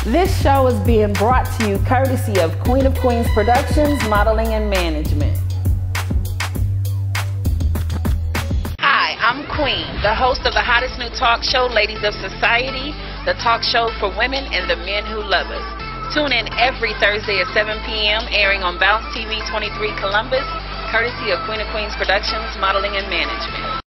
This show is being brought to you courtesy of Queen of Queens Productions, Modeling and Management. Hi, I'm Queen, the host of the hottest new talk show, Ladies of Society, the talk show for women and the men who love us. Tune in every Thursday at 7 p.m., airing on Bounce TV 23 Columbus, courtesy of Queen of Queens Productions, Modeling and Management.